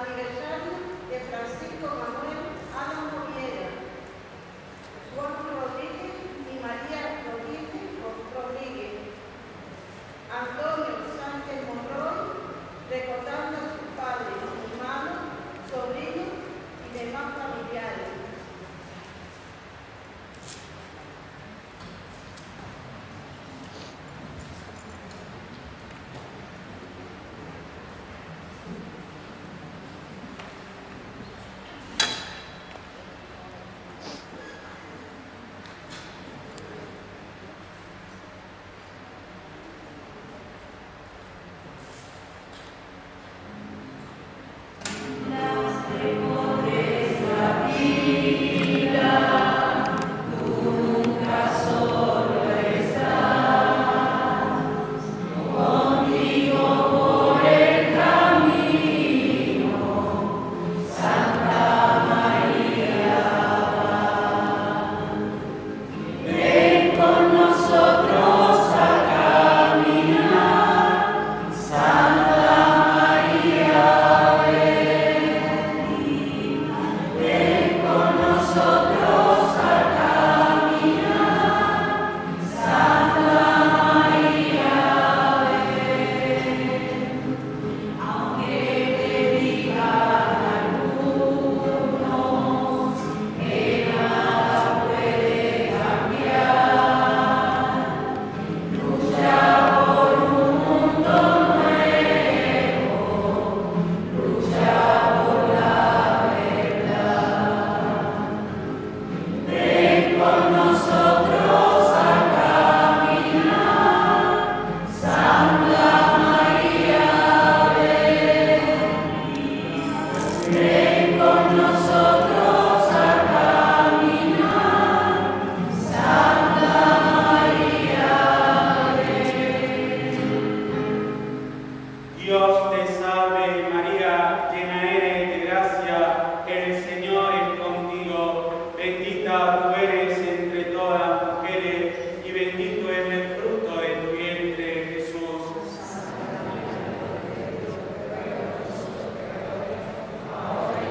Aniversario de Francisco Manuel Alan Moviera, Juan Rodríguez y María Rodríguez, Antonio Sánchez Monroy, recordando a sus padres, hermanos, sobrinos y demás familiares. Ahora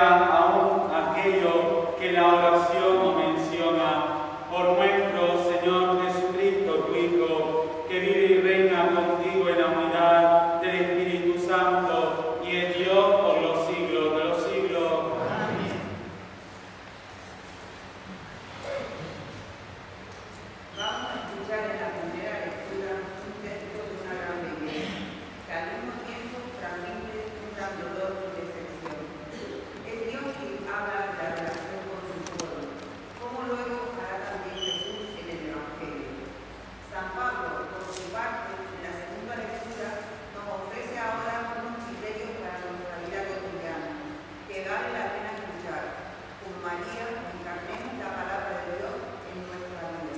sea aún aquello que la oración no menciona, por nuestro Señor Jesucristo, tu Hijo, que vive y reina contigo en la unidad del Espíritu Santo y es Dios por los siglos de los siglos. Amén. Vamos a escuchar en la primera lectura un texto de una gran belleza, que al mismo tiempo transmite un gran dolor y decepción. Es Dios quien habla de la relación con su pueblo, como luego hará también Jesús en el Evangelio. San Pablo, por su parte, en la segunda lectura, nos ofrece ahora unos criterios para nuestra vida cotidiana, que vale la pena escuchar. Con María encarnemos la palabra de Dios en nuestra vida.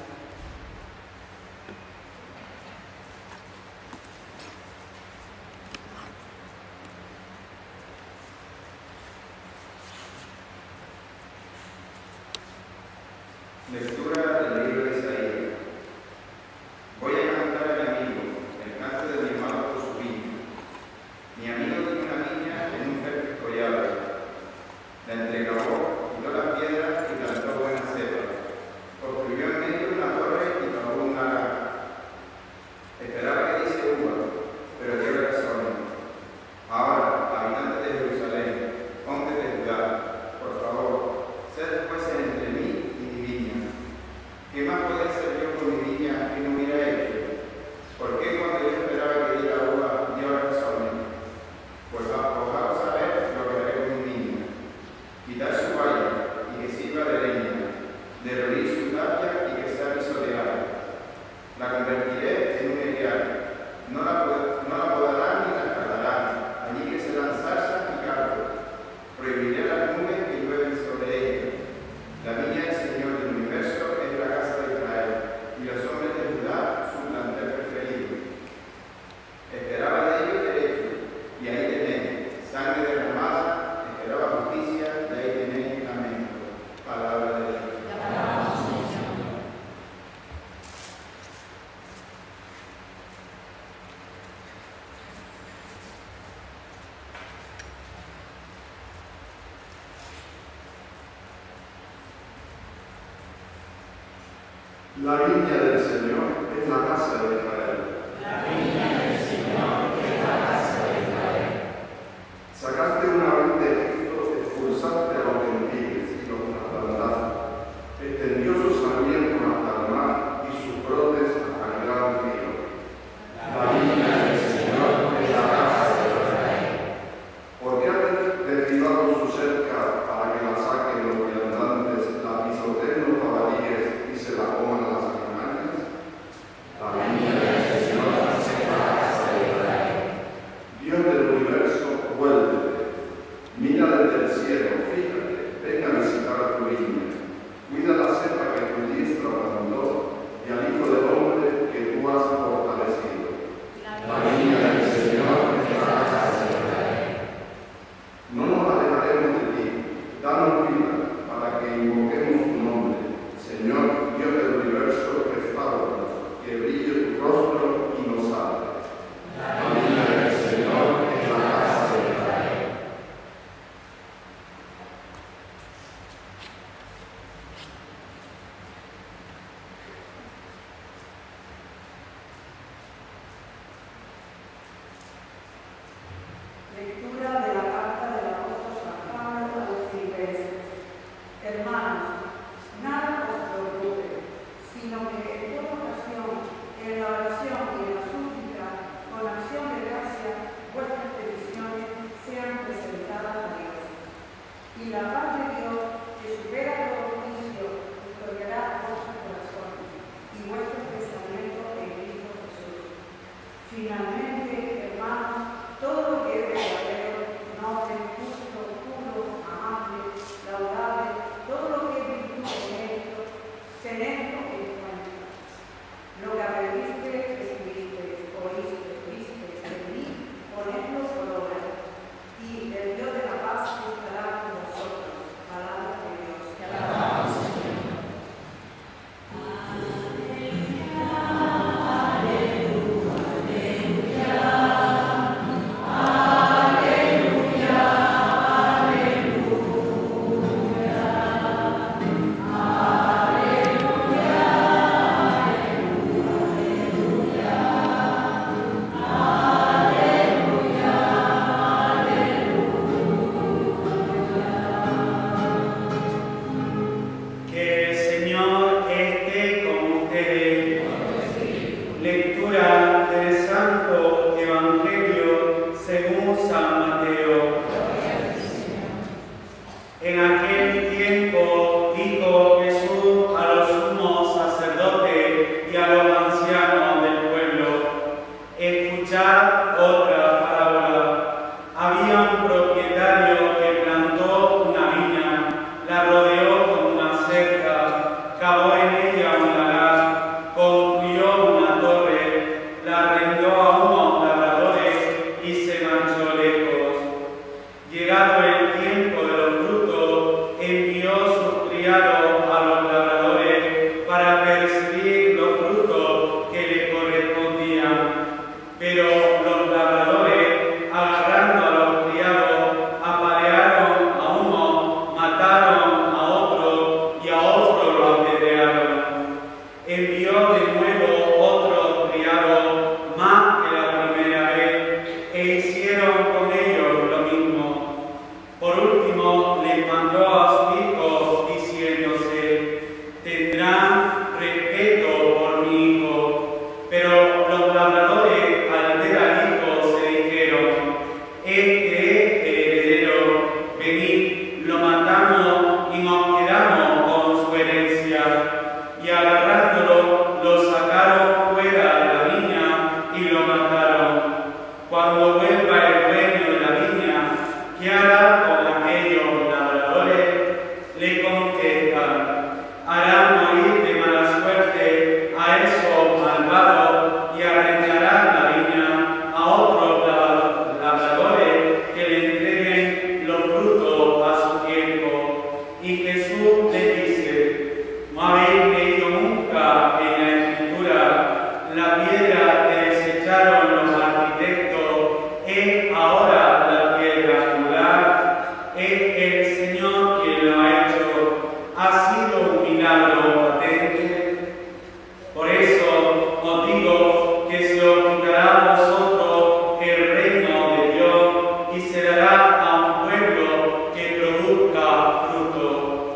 Lectura del libro de Isaías. Voy a cantar a mi amigo, el canto de mi amado por su viña. Mi amigo tiene una viña en un fértil collado. La entregó, quitó las piedras y plantó buenas cepas. Construyó en medio una torre y cavó un lagar. Esperaba que diese uva, pero dio razones. Ahora, habitantes de Jerusalén, hombres de Judá, por favor, sed jueces entre mí y mi viña. ¿Qué más podía hacer yo con mi viña que no hubiera hecho? ¿Por qué cuando yo esperaba que diera uva, dio razones? Pues ojalá saber lo que haré con mi viña. Quitar su valla y que sirva de leña, derruir su tapia y que sea pisoteada. La convertiré en un erial, no la podarán ni la escalarán, allí que se dan zarzas y cardos. Prohibiré las nubes que llueven sobre ella. La viña del Señor del universo es la casa de Israel, y los hombres de Judá su plantel preferido. Esperaba de ellos derecho, y ahí tenéis sangre derramada, esperaba justicia, y ahí tenéis lamento. Palabra de Dios. La viña del Señor es la casa de Israel. La viña del Señor es la casa de Israel. Sacaste una vez de Egipto, expulsaste a los gentiles y los trasplantaste. Extendió sus sarmientos hasta el mar y sus brotes hasta el gran río. La viña del Señor es la casa de Israel. ¿Por qué has derribado su cerca para que la saquen los viandantes, la pisoteen los jabalíes y se la coman las animales? La viña del Señor es la casa de Israel. Dios del universo, vuélvete. Mira aumento de los frutos, envió sus criados a los labradores para percibir los frutos que le correspondían. Pero los labradores, agarrando a los criados, apalearon a uno, mataron a otro y a otro lo apedrearon. Envió de nuevo otros criados más que la primera vez e hicieron con ellos lo mismo. Por último, les mandó a su hijo diciéndose: tendrán respeto por mi hijo. Pero los labradores, al ver al hijo, se dijeron: este es el heredero, venid, lo matamos y nos quedamos con su herencia. Y agarrándolo, lo sacaron fuera de la viña y lo mataron. Cuando vuelva el dueño de la viña, ¿qué hará con aquellos labradores? Le contestan: harán morir de mala suerte a esos malvados y arrendarán la viña a otros labradores que le entreguen los frutos a su tiempo. Y Jesús les dice: ¿no habéis leído nunca en la Escritura: la piedra que desecharon los arquitectos es ahora la piedra angular? Es el Señor quien lo ha hecho. Ha sido un milagro patente. Por eso os digo que se os quitará a vosotros el reino de Dios y se dará a un pueblo que produzca fruto.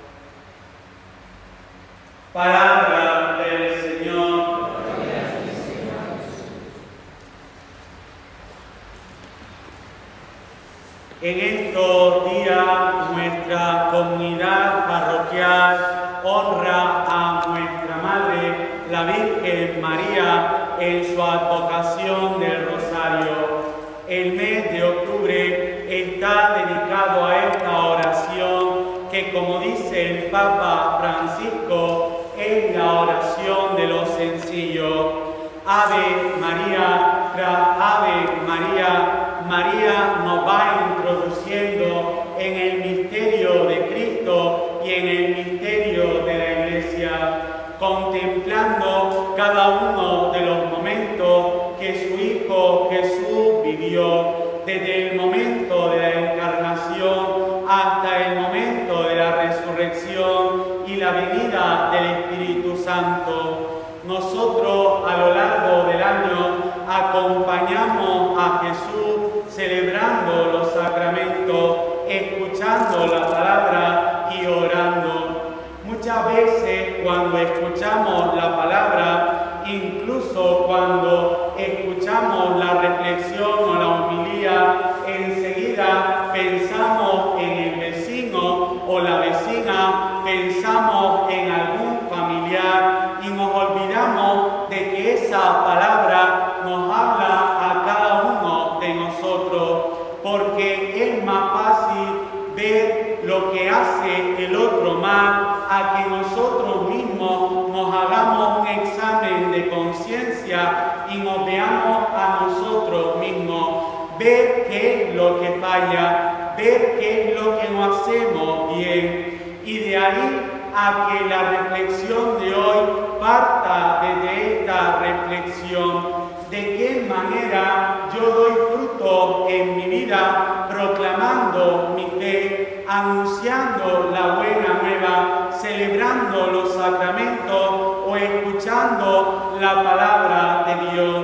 Palabra del Señor. En estos días nuestra comunidad parroquial honra a nuestra Madre, la Virgen María, en su advocación del Rosario. El mes de octubre está dedicado a esta oración que, como dice el Papa Francisco, es la oración de los sencillos. Ave María, tras Ave María, María nos va introduciendo en el misterio de Cristo y en el misterio de la Iglesia, contemplando cada uno de los momentos que su Hijo Jesús vivió, desde el momento de la encarnación hasta el momento de la resurrección y la venida del Espíritu Santo. Nosotros a lo largo del año acompañamos a Jesús celebrando los sacramentos, escuchando la palabra y orando. Muchas veces cuando escuchamos la palabra, incluso cuando escuchamos la reflexión o la homilía, enseguida pensamos en el vecino o la vecina, pensamos en algún familiar y nos olvidamos de que esa palabra nos habla a cada uno de nosotros, porque es más fácil ver lo que hace el otro mal a que nosotros mismos nos hagamos un examen de conciencia y nos veamos a nosotros mismos, ver qué es lo que falla, ver qué es lo que no hacemos bien, y de ahí a que la reflexión de hoy parta desde esta reflexión. ¿De qué manera yo doy fruto en mi vida proclamando mi fe, anunciando la buena nueva, celebrando los sacramentos o escuchando la palabra de Dios?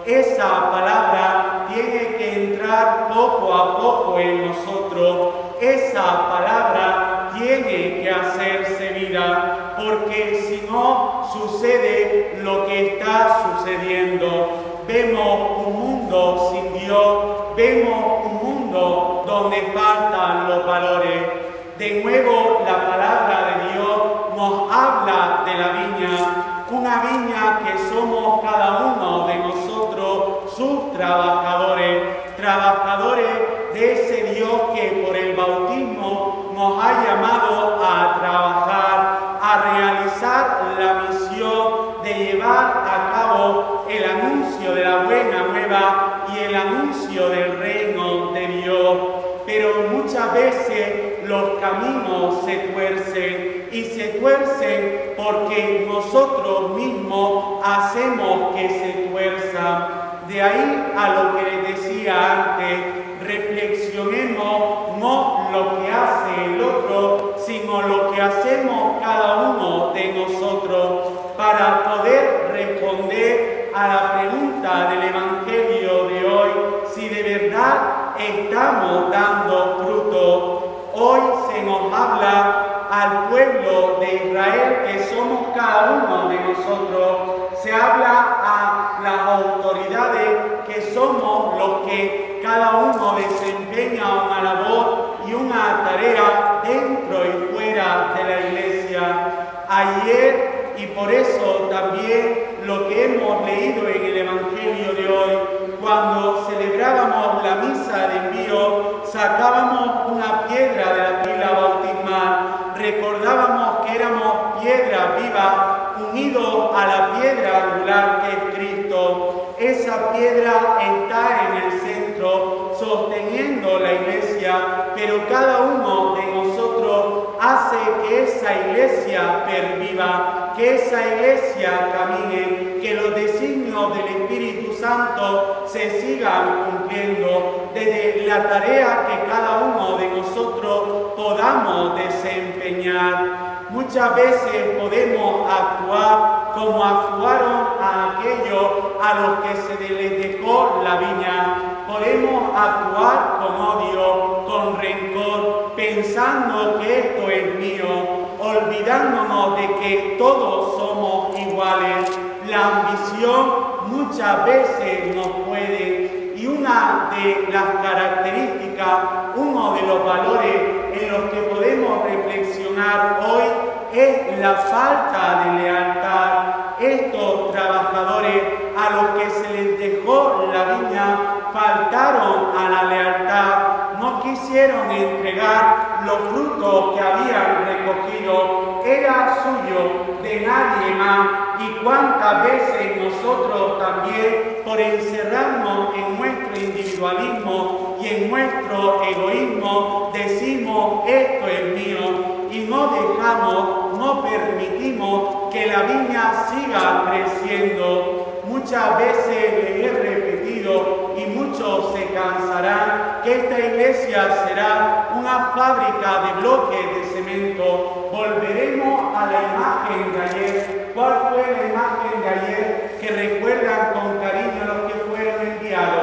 Esa palabra tiene que entrar poco a poco en nosotros. Esa palabra tiene que hacerse vida, porque si no sucede lo que está sucediendo. Vemos un mundo sin Dios, vemos un mundo donde faltan los valores. De nuevo, la palabra de Dios nos habla de la viña, una viña que somos cada uno de nosotros, sus trabajadores, trabajadores de ese Dios que por el bautismo nos ha llamado a trabajar, a realizar la misión de llevar a cabo el anuncio de la buena nueva y el anuncio del reino de Dios. Pero muchas muchas veces los caminos se tuercen y se tuercen porque nosotros mismos hacemos que se tuerza. De ahí a lo que les decía antes, reflexionemos no lo que hace el otro, sino lo que hacemos cada uno de nosotros para poder responder a la pregunta del Evangelio de hoy, si de verdad estamos dando fruto. Hoy se nos habla al pueblo de Israel, que somos cada uno de nosotros. Se habla a las autoridades, que somos los que cada uno desempeña una labor y una tarea dentro y fuera de la iglesia. Ayer, y por eso también lo que hemos leído en el Evangelio de hoy, cuando celebrábamos la misa de envío, sacábamos una piedra de la pila bautismal, recordábamos que éramos piedra viva unidos a la piedra angular que es Cristo. Esa piedra está en el centro, sosteniendo la iglesia, pero cada uno de nosotros hace que esa iglesia perviva, que esa iglesia camine, que los designios del Espíritu Santo se sigan cumpliendo desde la tarea que cada uno de nosotros podamos desempeñar. Muchas veces podemos actuar como actuaron a aquellos a los que se les dejó la viña. Podemos actuar con odio, con rencor, pensando que esto es mío, olvidándonos de que todos somos iguales. La ambición muchas veces nos puede, y una de las características, uno de los valores en los que podemos reflexionar hoy es la falta de lealtad. Estos trabajadores a los que se les dejó la viña faltaron a la lealtad, no quisieron entregar los frutos que habían recogido, era suyo, de nadie más. Y cuántas veces nosotros también, por encerrarnos en nuestro individualismo y en nuestro egoísmo, decimos esto es mío, y no dejamos, no permitimos que la viña siga creciendo. Muchas veces les he repetido, y muchos se cansarán, que esta iglesia será una fábrica de bloques de cemento. Volveremos a la imagen de ayer. ¿Cuál fue la imagen de ayer que recuerdan con cariño los que fueron enviados?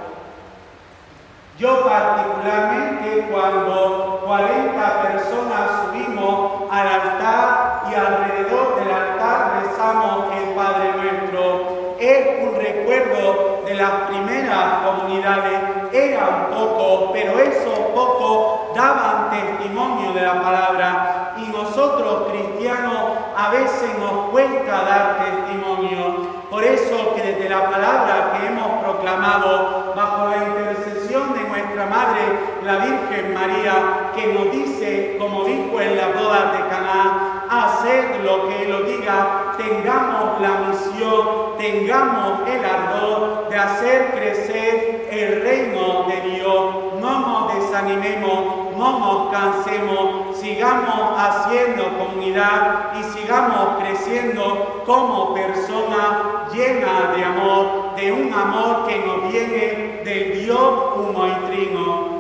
Yo particularmente, cuando 40 personas subimos al altar y alrededor del altar rezamos el Padre Nuestro, es un recuerdo de las primeras comunidades. Eran pocos, pero esos pocos daban testimonio de la palabra, y nosotros cristianos a veces nos cuesta dar testimonio. Por eso que desde la palabra que hemos proclamado bajo la intercesión de nuestra Madre, la Virgen María, que nos dice, como dijo en la boda de Caná, haced lo que Él os diga, tengamos la misión, tengamos el ardor de hacer crecer el reino de Dios. No nos desanimemos, no nos cansemos, sigamos haciendo comunidad y sigamos creciendo como personas llenas de amor, de un amor que nos viene del Dios uno y trino.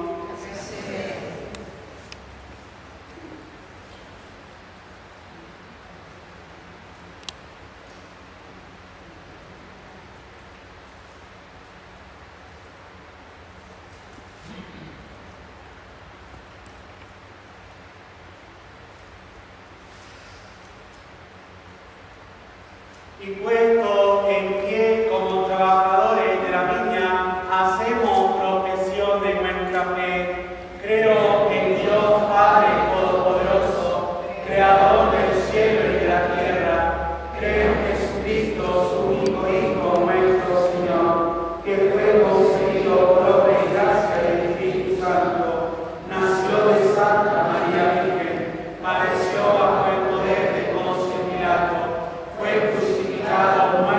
Y puesto en pie como trabajadores de la viña, hacemos profesión de nuestra fe. Creo en Dios Padre Todopoderoso, Creador del cielo y de la tierra. Creo en Jesucristo, su único Hijo, nuestro Señor, que fue concebido por obra y gracia del Espíritu Santo. Nació de Santa María Virgen, padeció bajo el poder de Poncio Pilato, fue crucificado,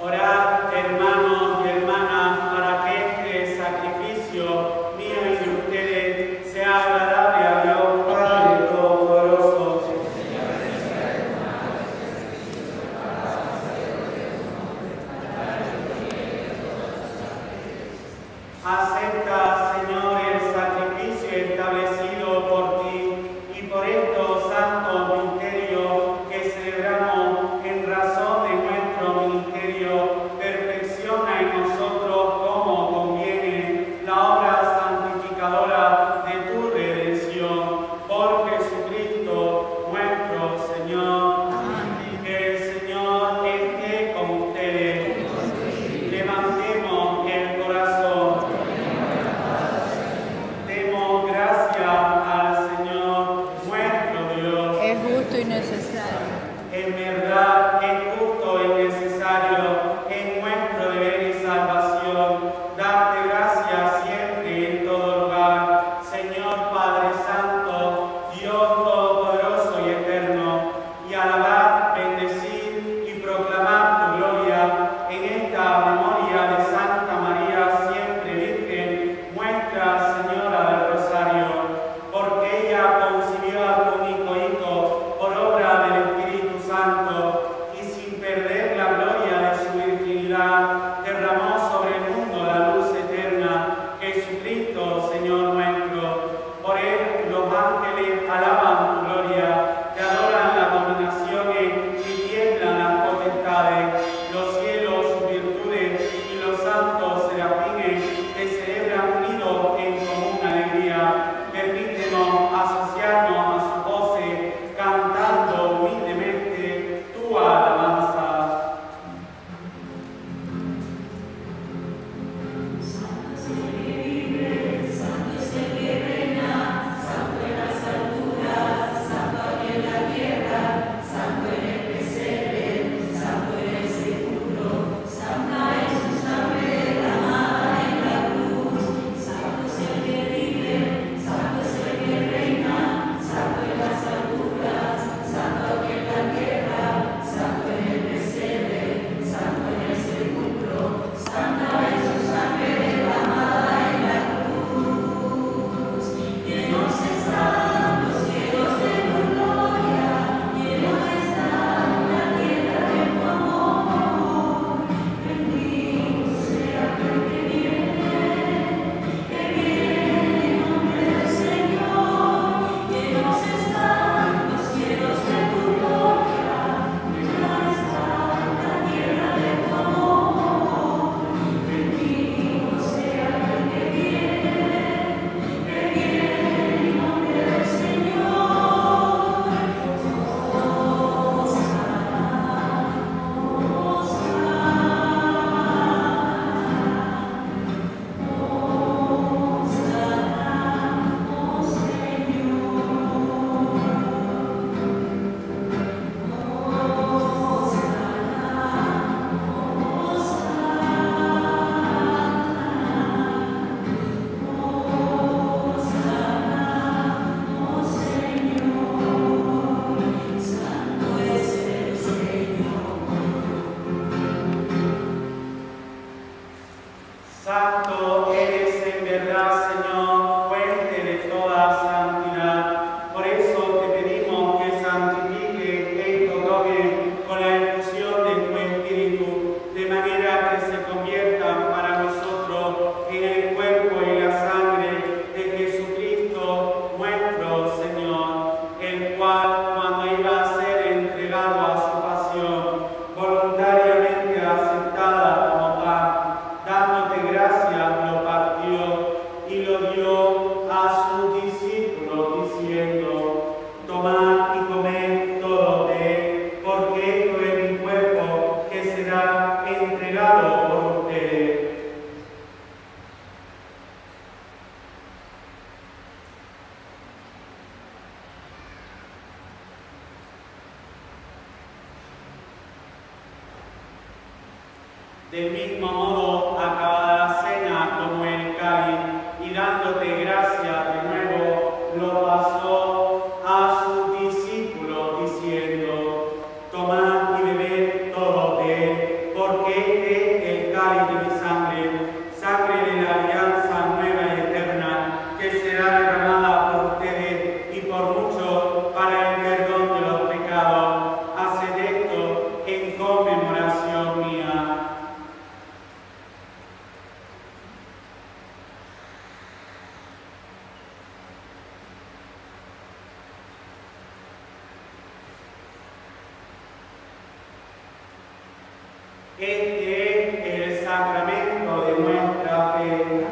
Orad, hermanos y hermanas, para que este sacrificio mío y de ustedes sea agradable a Dios Padre Todopoderoso. Acepta, Señor, el sacrificio establecido por ti y por estos santos misterios que celebramos en razón de nuestro ministerio. Perfecciona en nosotros como conviene la obra santificadora de tu redención. Por Jesucristo nuestro Señor. Amén. Que el Señor esté con ustedes. Levantemos el corazón. Demos gracias al Señor nuestro Dios. Es justo y necesario. En verdad es justo y necesario, en nuestro deber y salvación, darte gracias siempre y en todo lugar, Señor Padre Santo, Dios Todopoderoso y Eterno, y alabar, bendecir y proclamar tu gloria en esta memoria de Santa María, siempre Virgen, nuestra Señora del Rosario, porque ella concibió a tu único Hijo por obra del Espíritu Santo y sin perder la gloria de su virginidad, derramó sobre el mundo la luz eterna, Jesucristo, Señor nuestro. Por él los ángeles alaban tu gloria, te adoran las dominaciones y tiemblan las potestades, los cielos, sus virtudes y los santos serafines te celebran unidos en común alegría. Permítenos asociarnos a sus voces, cantando humildemente tu alabanza. Santo eres en verdad, Señor, fuente de toda santidad. Por eso te pedimos que santifique estos dones con la infusión de tu Espíritu, de manera que se conviertan para nosotros en el cuerpo y la sangre de Jesucristo nuestro Señor, el cual, cuando iba a ser entregado a su pasión, voluntariamente aceptada como pan, dándote gracias, lo partió y lo dio a sus discípulos, diciendo: tomad y comed todos de él, porque esto es mi cuerpo que será entregado por ustedes. Del mismo modo, acabada la cena, tomó el cáliz y dándote gracias de nuevo, lo pasó a sus discípulos, diciendo: tomad y bebed todos de él, porque Este es el sacramento de nuestra fe.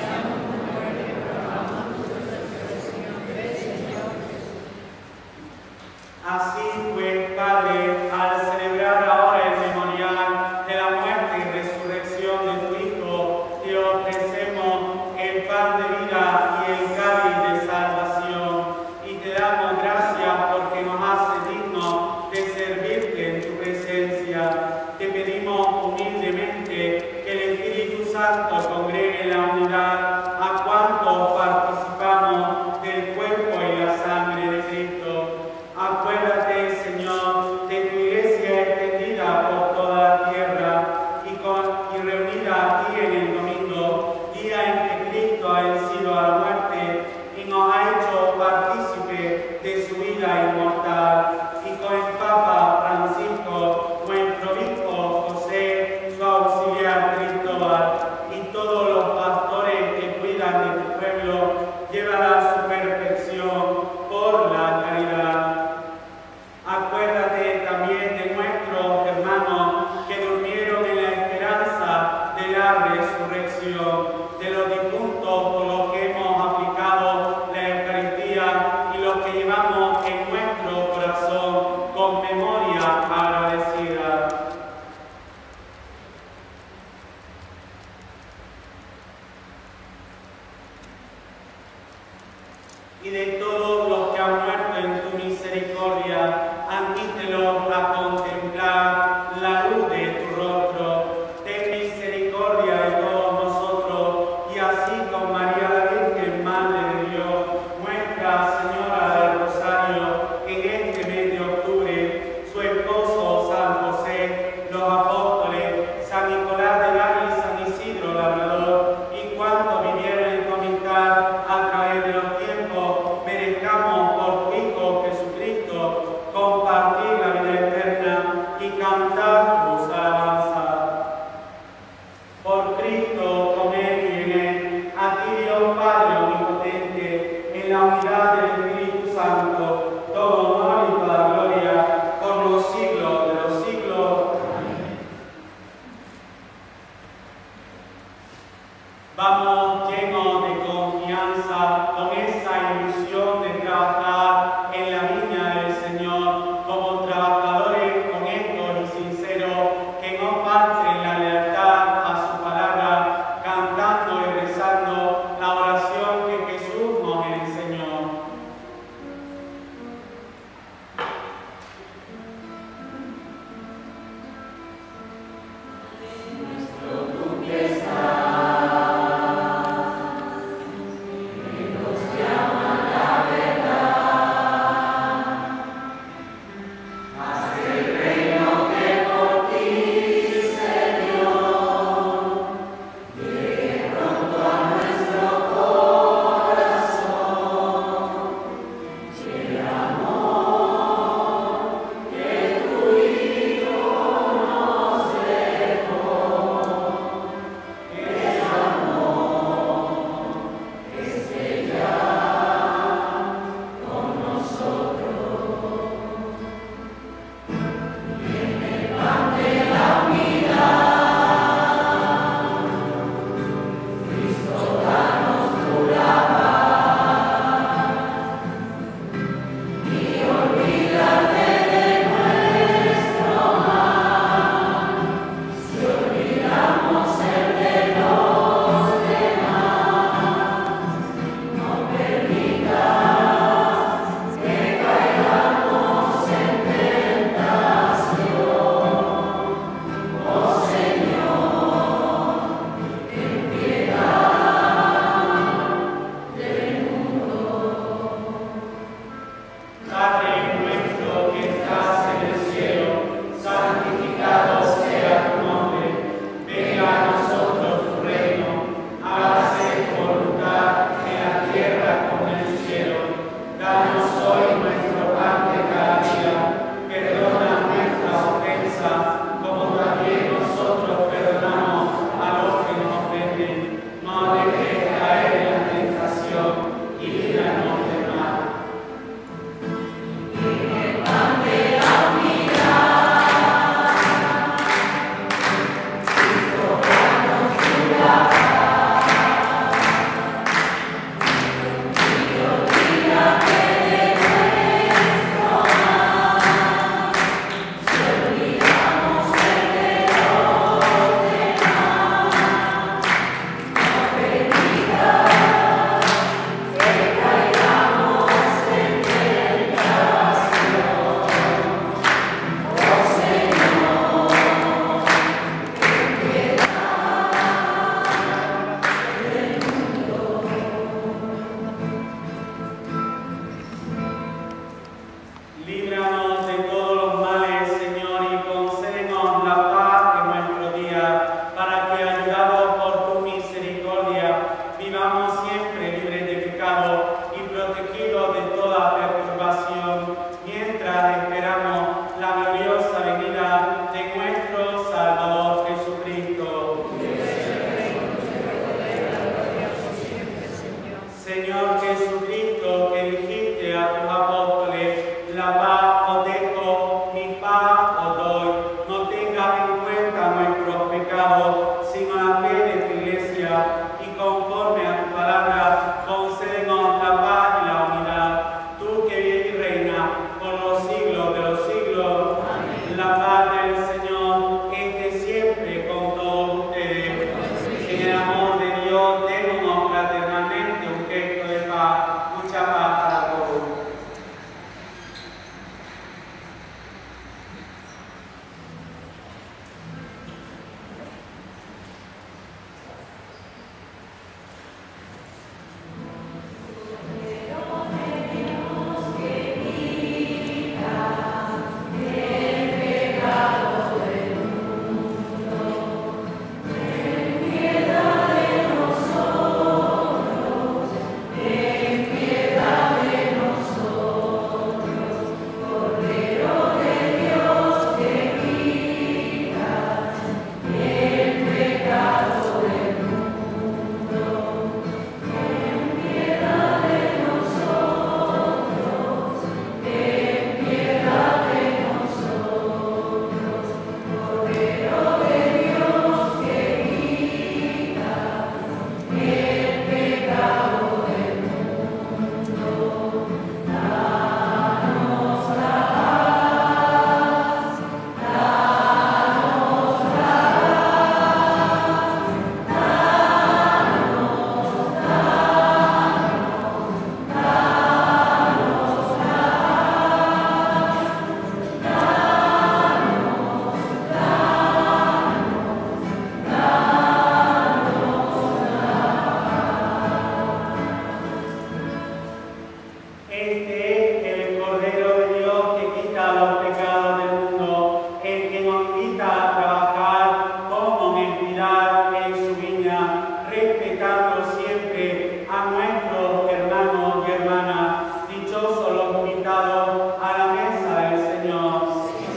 Así pues, Padre, al celebrar ahora el memorial de la muerte y resurrección de tu Hijo, te ofrecemos el pan de vida y el cáliz de salvación, y te damos gracias porque nos haces dignos de servirte en tu presencia. Te pedimos humildemente que el Espíritu Santo congregue en la unidad a cuantos participamos del cuerpo y la sangre de Cristo. Acuérdate, Señor, de tu iglesia extendida por toda la tierra y reunida aquí en el domingo, día en que Cristo ha vencido a la muerte y nos ha hecho partícipe de su vida inmortal. Y con el Papa Francisco, nuestro obispo José, su auxiliar Cristóbal, y todos los pastores que cuidan de tu pueblo, llévala a su perfección por la caridad. Acuérdate también de nuestros hermanos que durmieron en la esperanza de la resurrección, de los difuntos por los que hemos aplicado la Eucaristía y los que llevamos en nuestro corazón con memoria agradecida. Y de todos los que han muerto en tu misericordia, admítelos a contemplar la luz de tu rostro. Ten misericordia de todos nosotros, y así con María la Virgen, Madre de Dios, Nuestra Señora del Rosario, en este mes de octubre, su esposo San José, los apóstoles, San Nicolás de Bari y San Isidro Labrador, y cuantos vivieron en tu amistad a través de los tiempos, merezcamos por tu Hijo Jesucristo compartir la vida eterna y cantar tus alabanzas. Por Cristo, con Él y en Él, a ti Dios Padre omnipotente, en la unidad del Espíritu Santo, todo honor y toda gloria, por los siglos de los siglos. Amén. Vamos llenos de confianza, con esa ilusión de trabajar en la viña del Señor, como trabajadores honestos y sinceros, que no falten la lealtad a su palabra, cantando y rezando la oración que Jesús nos enseñó. Este es el Cordero de Dios que quita los pecados del mundo, el que nos invita a trabajar con honestidad en su viña, respetando siempre a nuestros hermanos y hermanas. Dichosos los invitados a la mesa del Señor.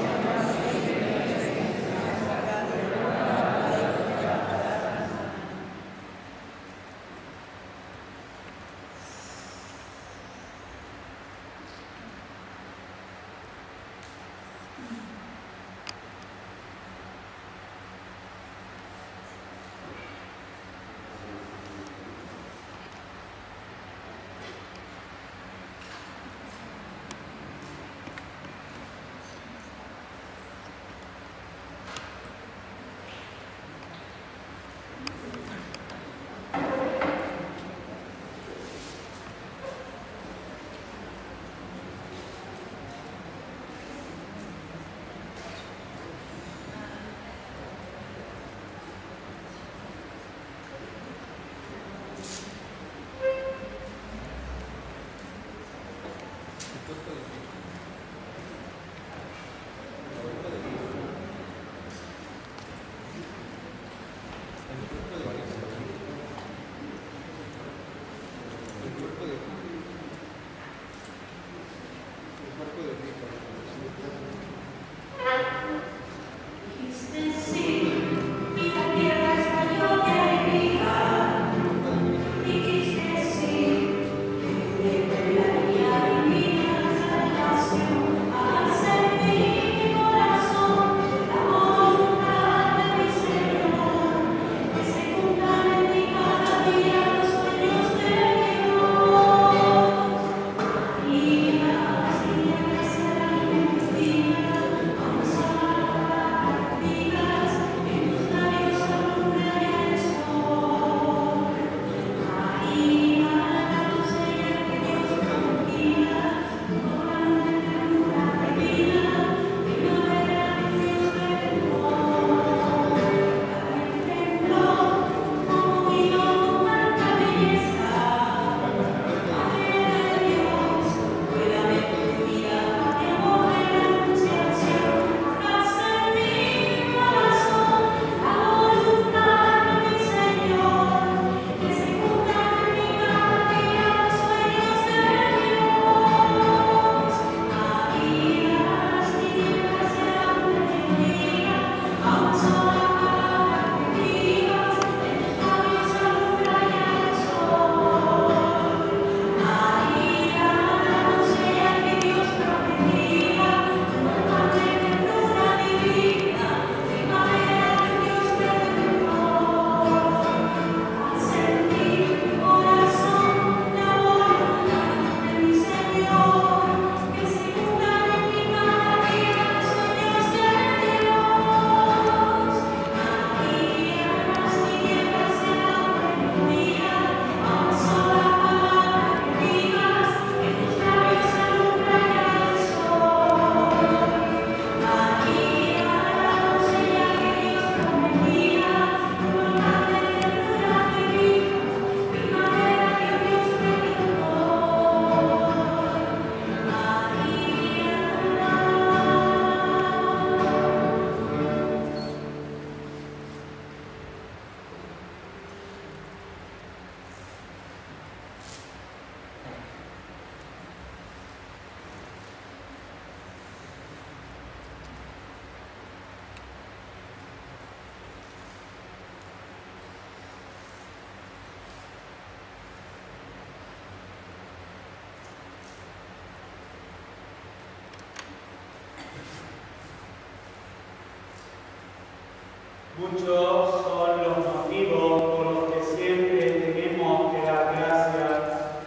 Muchos son los motivos por los que siempre tenemos que dar gracias,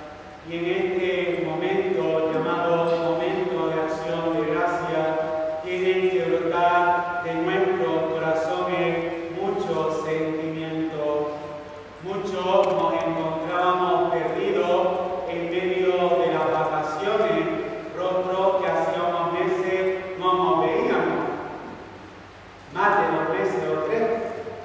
y en este momento llamado momento de acción de gracia tienen que brotar de nuestros corazones muchos sentimientos. Muchos nos encontrábamos perdidos en medio de las vacaciones, rostros que hacía unos meses no nos veíamos. Más de 2 meses o 3,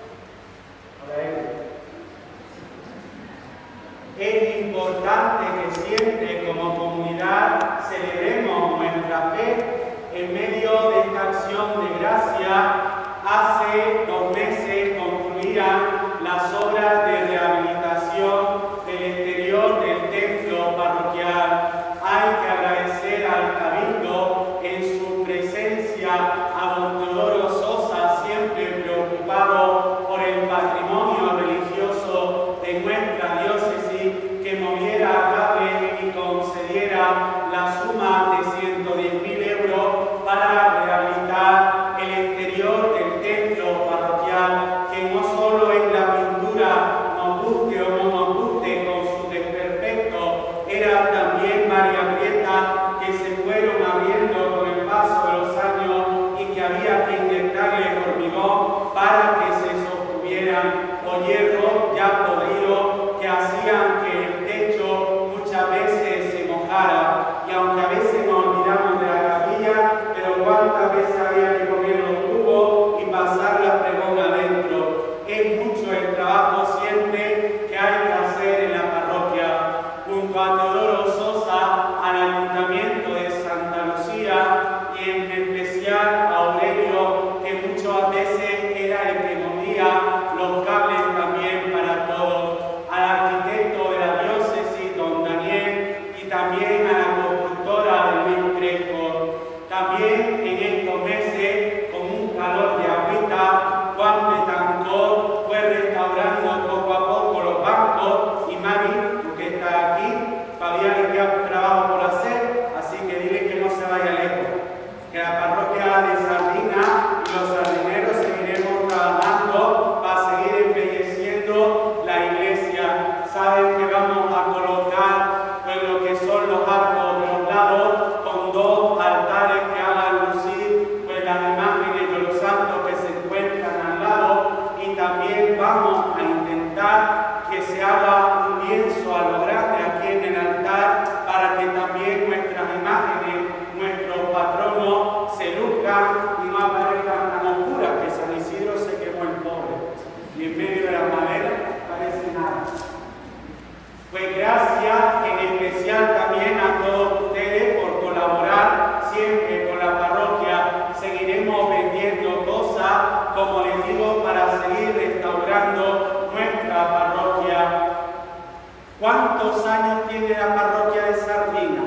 era la suma de 110.000 euros para rehabilitar el exterior del templo parroquial, que no solo en la pintura nos guste o no nos guste con su desperfecto, era también varias grietas que se fueron abriendo con el paso de los años y que había que inyectarle hormigón para que se sostuvieran, o hierro ya podrido que hacían que el techo muchas veces se mojara. Y aunque a veces nos olvidamos de la capilla, pero cuántas veces había que comer los tubos y pasar la pregón adentro. Es mucho el trabajo siempre que hay que hacer en la parroquia. Junto a Teodoro Sosa, al Ayuntamiento de Santa Lucía y en especial a Aurelio, que muchas veces era el que movía los cables también para todos, al arquitecto de la diócesis, don Daniel, y también a la constructora de Luis Crespo. También en estos meses, con un calor de agüita, Juan Betancor fue restaurando poco a poco los bancos, y Mari, que está aquí, todavía le queda trabajo por hacer, así que dile que no se vaya lejos, que la parroquia de Sardina y los sardineros seguiremos trabajando para seguir embelleciendo la iglesia. Saben que vamos a colocar pues, lo que son los arcos de los lados con dos altares que hagan lucir pues, las imágenes de los santos que se encuentran al lado, y también vamos a intentar que se haga un lienzo a lo grande aquí en el altar para que también nuestras imágenes, nuestros patronos se luzcan y no aparezcan tan oscuras, que San Isidro se quemó el pobre y en medio de la madera parece nada. Pues gracias en especial también a todos ustedes por colaborar siempre con la parroquia. Seguiremos vendiendo cosas, como les digo, para seguir restaurando nuestra parroquia. ¿Cuántos años tiene la parroquia de Sardina?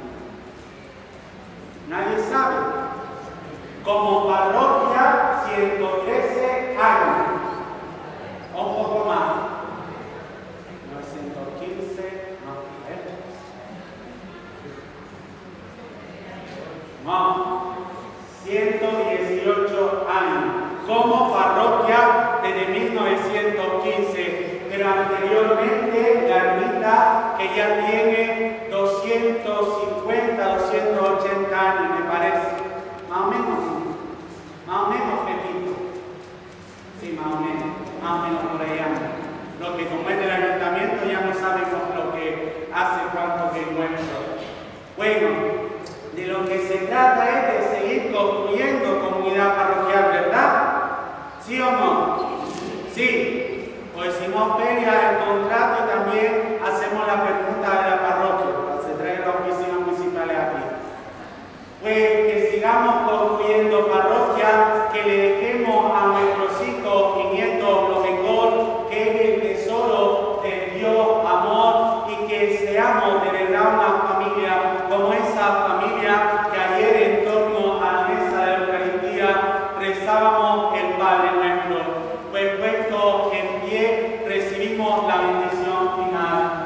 Nadie sabe. Como parroquia, 113 años. O un poco más. 915, no, 118 años. Como parroquia desde 1915, pero anteriormente la ermita, que ya tiene 250, 280 años, me parece. Más o menos, Pepito. Sí, más o menos por allá. Lo que como es del ayuntamiento ya no sabemos lo que hace cuánto que nuestro. Bueno, de lo que se trata es de seguir construyendo comunidad parroquial, ¿verdad? ¿Sí o no? Sí. Pues hicimos feria, el contrato, y también hacemos la pregunta de la parroquia. Se trae las oficinas municipales aquí. Pues que sigamos construyendo parroquias, que le dejemos a nuestros hijos y nietos lo mejor, que es el tesoro de Dios, amor, y que seamos de verdad una familia como esa familia que ayer en torno a la mesa de la Eucaristía rezábamos el Padre Nuestro. Pues puesto en pie recibimos la bendición final.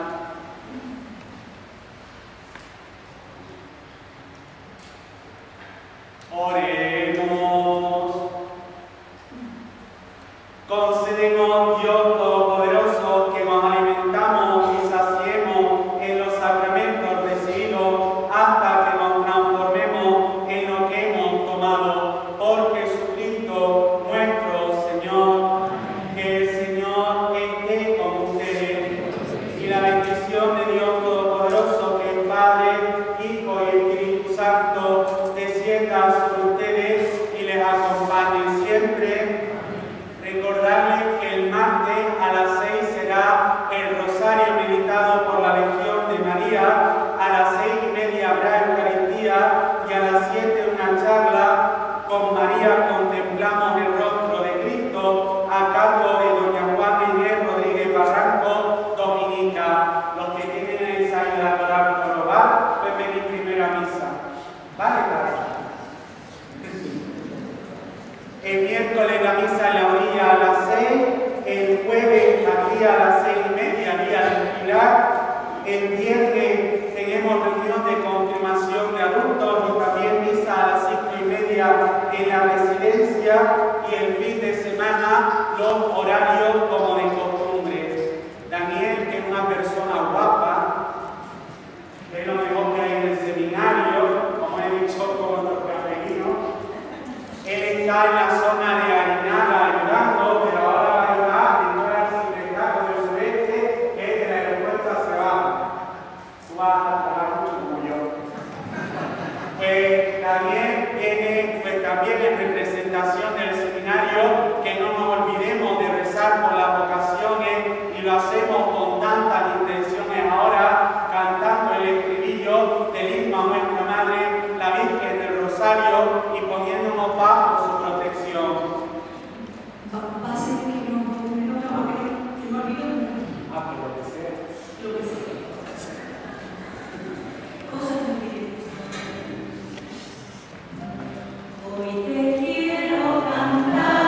Oremos. Concédenos, Dios Todopoderoso, que nos alimentamos y saciemos en los sacramentos recibidos hasta que nos transformemos en lo que hemos tomado. Por Jesucristo nuestro Señor. Que el Señor esté con ustedes. Y la bendición de Dios Todopoderoso, que es Padre, Hijo y Espíritu Santo, descienda sobre ustedes y les acompañe siempre. Recordarles que el martes a las 6 será el rosario meditado por la Legión de María, a las 6:30 habrá Eucaristía y a las 7 una charla con María contemplamos el rostro de Cristo a cargo de doña Juana Inés Rodríguez Barranco, dominica. Los que tienen el ensayo de la palabra por probar, pues venir primero a misa. ¿Vale, Clara? El miércoles la misa en la orilla a las 6, el jueves aquí a las 6:30, día del Pilar, el viernes tenemos reunión de confirmación de adultos y también misa a las 5:30 en la residencia, y el fin de semana los horarios como de costumbre. Daniel, que es una persona guapa, es lo mejor que hay en el seminario, como he dicho con nuestro camerino. Él está en la zona de Arenada ayudando, pero ahora va a ayudar en todo el secretario del sureste, que es del aeropuerto hacia abajo. Tú vas a trabajar mucho como yo. Pues también viene, también en representación del seminario, que no nos olvidemos de rezar por las vocaciones, y lo hacemos con tantas intenciones ahora, cantando el estribillo del himno a nuestra Madre, la Virgen del Rosario, y poniéndonos bajo su protección. Va a ser que no olvido Ah, pero lo que sea. lo que sea. Cosas muy bien. Hoy te quiero cantar.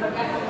porque